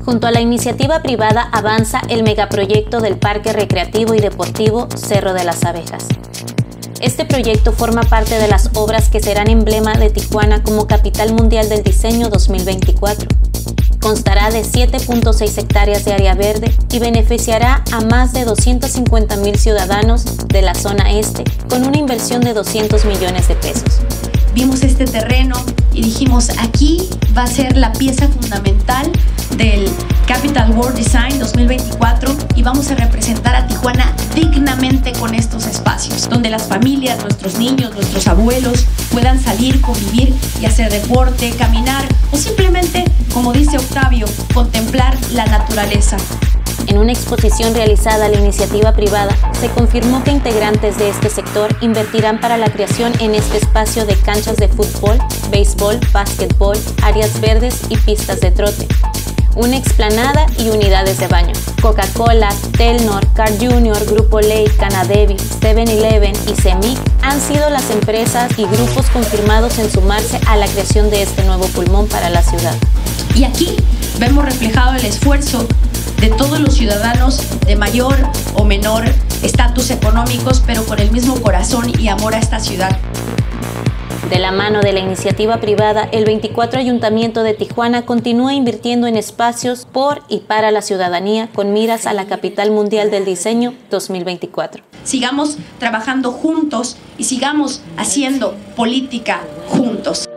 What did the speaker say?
Junto a la iniciativa privada avanza el megaproyecto del Parque Recreativo y Deportivo Cerro de las Abejas. Este proyecto forma parte de las obras que serán emblema de Tijuana como Capital Mundial del Diseño 2024. Constará de 7.6 hectáreas de área verde y beneficiará a más de 250,000 ciudadanos de la zona este con una inversión de 200 millones de pesos. Vimos este terreno y dijimos, aquí va a ser la pieza fundamental del Capital World Design 2024 y vamos a representar a Tijuana dignamente con estos espacios, donde las familias, nuestros niños, nuestros abuelos puedan salir, convivir y hacer deporte, caminar o simplemente, como dice Octavio, contemplar la naturaleza. En una exposición realizada a la iniciativa privada, se confirmó que integrantes de este sector invertirán para la creación en este espacio de canchas de fútbol, béisbol, básquetbol, áreas verdes y pistas de trote, una explanada y unidades de baño. Coca-Cola, Telnor, Carl Jr., Grupo Ley, Canadevi, 7-Eleven y CEMIC han sido las empresas y grupos confirmados en sumarse a la creación de este nuevo pulmón para la ciudad. Y aquí vemos reflejado el esfuerzo de todos los ciudadanos de mayor o menor estatus económicos, pero con el mismo corazón y amor a esta ciudad. De la mano de la iniciativa privada, el 24 Ayuntamiento de Tijuana continúa invirtiendo en espacios por y para la ciudadanía con miras a la Capital Mundial del Diseño 2024. Sigamos trabajando juntos y sigamos haciendo política juntos.